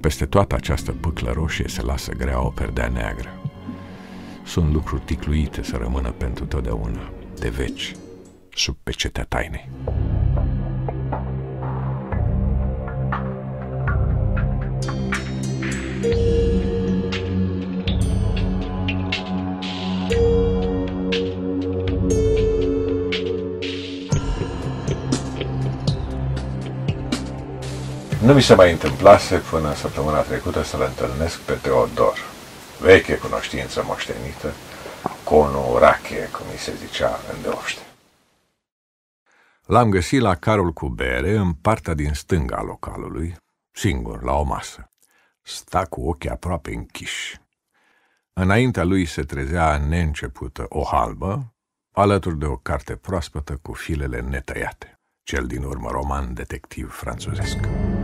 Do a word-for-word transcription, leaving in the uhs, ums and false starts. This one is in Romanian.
Peste toată această pâclă roșie se lasă grea o perdea neagră. Sunt lucruri ticluite să rămână pentru totdeauna, de veci, sub pecetea tainei. Nu mi se mai întâmplase până în săptămâna trecută să-l întâlnesc pe Teodor, veche cunoștință moștenită, conul Rache, cum mi se zicea îndeoște. L-am găsit la carul cu bere, în partea din stânga a localului, singur, la o masă. Sta cu ochii aproape închiși. Înaintea lui se trezea neîncepută o halbă, alături de o carte proaspătă cu filele netăiate, cel din urmă roman detectiv franțuzesc.